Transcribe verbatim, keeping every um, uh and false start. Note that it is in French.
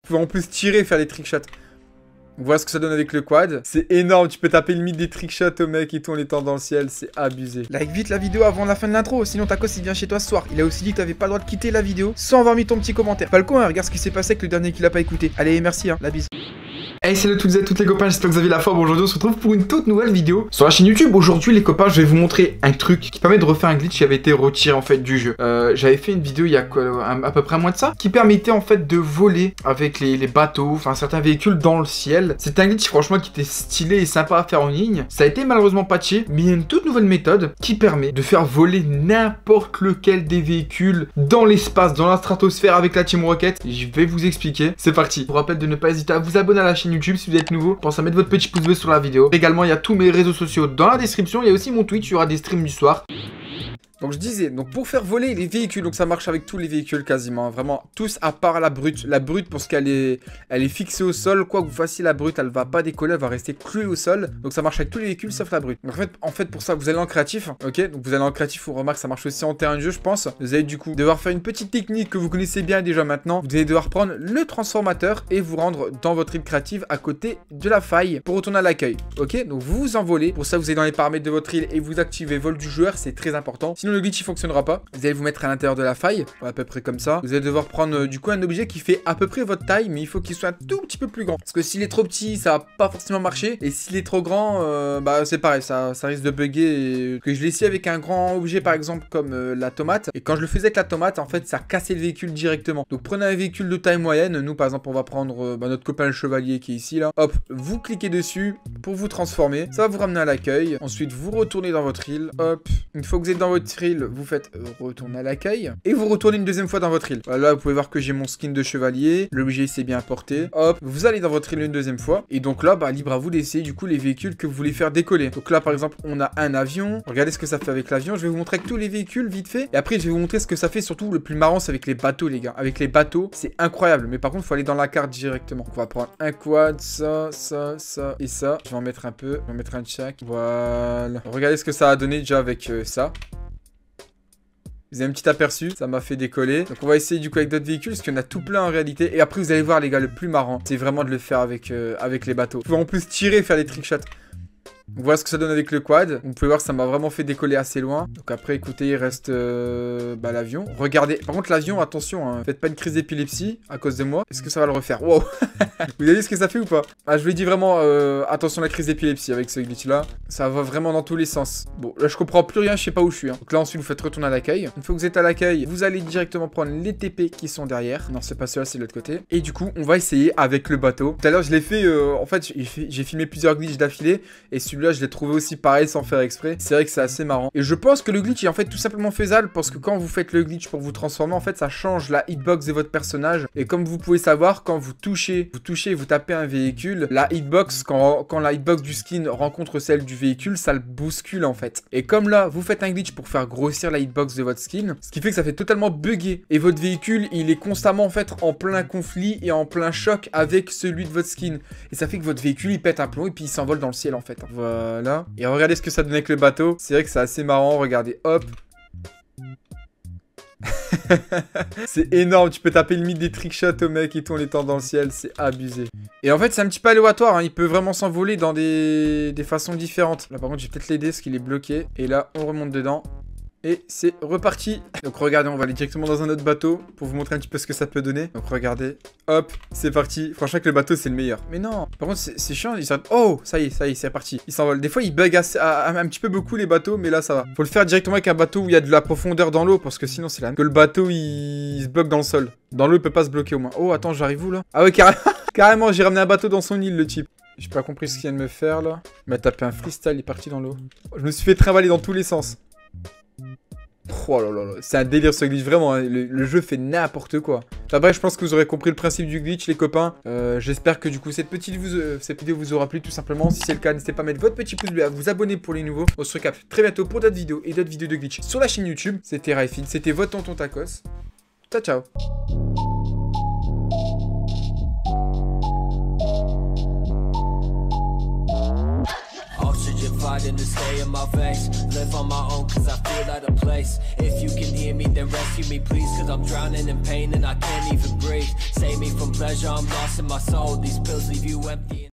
Tu peux en plus tirer et faire des trickshots. Voilà ce que ça donne avec le quad. C'est énorme, tu peux taper limite des trickshots au mec et tout en étant dans le ciel, c'est abusé. Like vite la vidéo avant la fin de l'intro, sinon Tacos il vient chez toi ce soir. Il a aussi dit que t'avais pas le droit de quitter la vidéo sans avoir mis ton petit commentaire. Falco, hein, regarde ce qui s'est passé avec le dernier qui l'a pas écouté. Allez, merci, hein, la bise. Hey, salut toutes et toutes les copains, j'espère que vous avez la forme. Aujourd'hui on se retrouve pour une toute nouvelle vidéo sur la chaîne YouTube. Aujourd'hui les copains, je vais vous montrer un truc qui permet de refaire un glitch qui avait été retiré en fait du jeu. euh, J'avais fait une vidéo il y a quoi, à peu près un mois de ça, qui permettait en fait de voler avec les, les bateaux, enfin certains véhicules dans le ciel. C'est un glitch franchement qui était stylé et sympa à faire en ligne. Ça a été malheureusement patché, mais il y a une toute nouvelle méthode qui permet de faire voler n'importe lequel des véhicules dans l'espace, dans la stratosphère avec la Team Rocket. Je vais vous expliquer, c'est parti. Je vous rappelle de ne pas hésiter à vous abonner à la chaîne YouTube si vous êtes nouveau. Pensez à mettre votre petit pouce bleu sur la vidéo. Également, il y a tous mes réseaux sociaux dans la description. Il y a aussi mon Twitch, il y aura des streams du soir. Donc je disais, donc pour faire voler les véhicules, donc ça marche avec tous les véhicules quasiment, hein, vraiment tous à part la brute. La brute parce qu'elle est, elle est fixée au sol, quoi que vous fassiez la brute, elle va pas décoller, elle va rester clouée au sol. Donc ça marche avec tous les véhicules sauf la brute. Donc en fait, en fait pour ça vous allez en créatif, ok. Donc vous allez en créatif, on remarque ça marche aussi en terrain de jeu je pense. Vous allez du coup devoir faire une petite technique que vous connaissez bien déjà maintenant. Vous allez devoir prendre le transformateur et vous rendre dans votre île créative à côté de la faille pour retourner à l'accueil, ok. Donc vous vous envolez, pour ça vous allez dans les paramètres de votre île et vous activez vol du joueur, c'est très important. Sinon le glitch il fonctionnera pas. Vous allez vous mettre à l'intérieur de la faille, à peu près comme ça. Vous allez devoir prendre euh, du coup un objet qui fait à peu près votre taille, mais il faut qu'il soit un tout petit peu plus grand. Parce que s'il est trop petit, ça va pas forcément marcher. Et s'il est trop grand, euh, bah c'est pareil, ça, ça risque de bugger. Et... que je l'ai essayé avec un grand objet par exemple comme euh, la tomate. Et quand je le faisais avec la tomate, en fait ça cassait le véhicule directement. Donc prenez un véhicule de taille moyenne. Nous par exemple on va prendre euh, bah, notre copain le chevalier qui est ici là. Hop, vous cliquez dessus pour vous transformer. Ça va vous ramener à l'accueil. Ensuite vous retournez dans votre île. Hop, une fois que vous êtes dans votre île, vous faites retourner à l'accueil et vous retournez une deuxième fois dans votre île. Voilà, vous pouvez voir que j'ai mon skin de chevalier, l'objet s'est bien porté. Hop, vous allez dans votre île une deuxième fois et donc là bah libre à vous d'essayer du coup les véhicules que vous voulez faire décoller. Donc là par exemple on a un avion, regardez ce que ça fait avec l'avion. Je vais vous montrer avec tous les véhicules vite fait et après je vais vous montrer ce que ça fait. Surtout le plus marrant c'est avec les bateaux les gars. Avec les bateaux c'est incroyable, mais par contre il faut aller dans la carte directement. Donc, on va prendre un quad, ça, ça, ça et ça. Je vais en mettre un peu, je vais en mettre un de chaque. Voilà, regardez ce que ça a donné déjà avec euh, ça. Vous avez un petit aperçu, ça m'a fait décoller. Donc on va essayer du coup avec d'autres véhicules, parce qu'il y en a tout plein en réalité. Et après vous allez voir les gars, le plus marrant, c'est vraiment de le faire avec, euh, avec les bateaux. Vous pouvez en plus tirer et faire des trickshots. Donc voilà ce que ça donne avec le quad. Vous pouvez voir que ça m'a vraiment fait décoller assez loin. Donc après écoutez il reste euh, bah, l'avion. Regardez, par contre l'avion attention hein. Faites pas une crise d'épilepsie à cause de moi. Est-ce que ça va le refaire? Wow. Vous avez vu ce que ça fait ou pas? Ah je vous l'ai dit vraiment euh, attention à la crise d'épilepsie avec ce glitch là. Ça va vraiment dans tous les sens. Bon là je comprends plus rien, je sais pas où je suis hein. Donc là ensuite vous faites retourner à l'accueil. Une fois que vous êtes à l'accueil, vous allez directement prendre les T P qui sont derrière. Non c'est pas ceux-là, c'est de l'autre côté. Et du coup on va essayer avec le bateau. Tout à l'heure je l'ai fait euh, en fait j'ai filmé plusieurs glitches d'affilée. Et celui-là je l'ai trouvé aussi pareil sans faire exprès. C'est vrai que c'est assez marrant. Et je pense que le glitch est en fait tout simplement faisable parce que quand vous faites le glitch pour vous transformer, en fait ça change la hitbox de votre personnage. Et comme vous pouvez savoir, quand vous touchez, vous touchez, vous tapez un véhicule, la hitbox, quand, quand la hitbox du skin rencontre celle du véhicule, ça le bouscule en fait. Et comme là, vous faites un glitch pour faire grossir la hitbox de votre skin, ce qui fait que ça fait totalement bugger. Et votre véhicule, il est constamment en fait en plein conflit et en plein choc avec celui de votre skin. Et ça fait que votre véhicule, il pète un plomb et puis il s'envole dans le ciel en fait. Voilà. Et regardez ce que ça donne avec le bateau. C'est vrai que c'est assez marrant. Regardez, hop. C'est énorme. Tu peux taper limite des trickshots au mec et tout en étant dans le ciel. C'est abusé. Et en fait, c'est un petit peu aléatoire. Hein. Il peut vraiment s'envoler dans des... des façons différentes. Là, par contre, je vais peut-être l'aider parce qu'il est bloqué. Et là, on remonte dedans. Et c'est reparti. Donc regardez, on va aller directement dans un autre bateau pour vous montrer un petit peu ce que ça peut donner. Donc regardez, hop, c'est parti. Franchement que le bateau c'est le meilleur. Mais non, par contre c'est chiant, il s'arrête. Oh, ça y est, ça y est, c'est parti. Il s'envole. Des fois il bug assez, à, à, un petit peu beaucoup les bateaux, mais là ça va. Faut le faire directement avec un bateau où il y a de la profondeur dans l'eau, parce que sinon c'est là que le bateau il... il se bloque dans le sol. Dans l'eau il peut pas se bloquer au moins. Oh attends, j'arrive où là? Ah ouais carrément. Carrément, j'ai ramené un bateau dans son île le type. J'ai pas compris ce qu'il vient de me faire là. Il m'a tapé un freestyle, il est parti dans l'eau. Je me suis fait trimballer dans tous les sens. Oh là là là, c'est un délire ce glitch, vraiment, hein. le, le jeu fait n'importe quoi. Enfin bref, je pense que vous aurez compris le principe du glitch les copains. euh, J'espère que du coup cette petite vous, euh, cette vidéo vous aura plu tout simplement. Si c'est le cas, n'hésitez pas à mettre votre petit pouce bleu, à vous abonner pour les nouveaux. On se recapte très bientôt pour d'autres vidéos et d'autres vidéos de glitch sur la chaîne YouTube. C'était Raifin, c'était votre tonton Tacos. Ciao ciao. Oxygen fighting something to stay in my veins. Live on my own cause I feel out of place. If you can hear me then rescue me please, cause I'm drowning in pain and I can't even breathe. Save me from pleasure, I'm lost in my soul. These pills leave you empty.